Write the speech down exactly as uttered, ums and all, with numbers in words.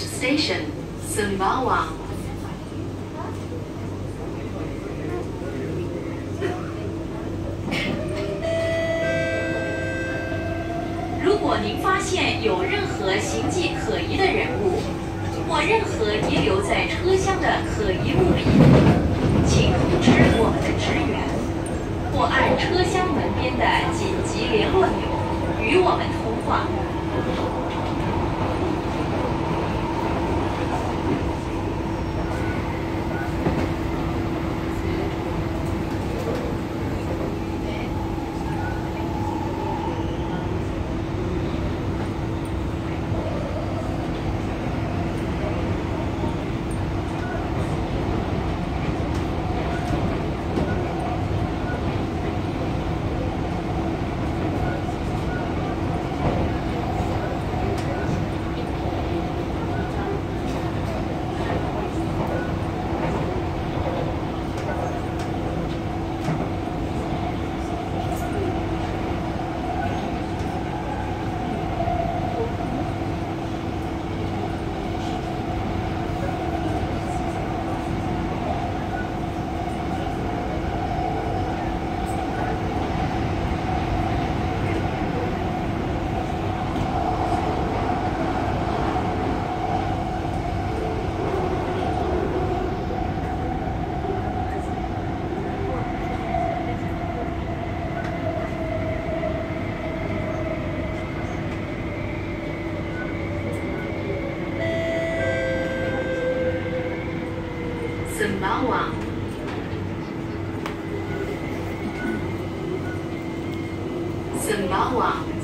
station, Sembawang. 如果您发现有任何形迹可疑的人物，或任何遗留在车厢的可疑物品，请通知我们的职员，或按车厢门边的紧急联络钮与我们通话。 Sembawang. Sembawang.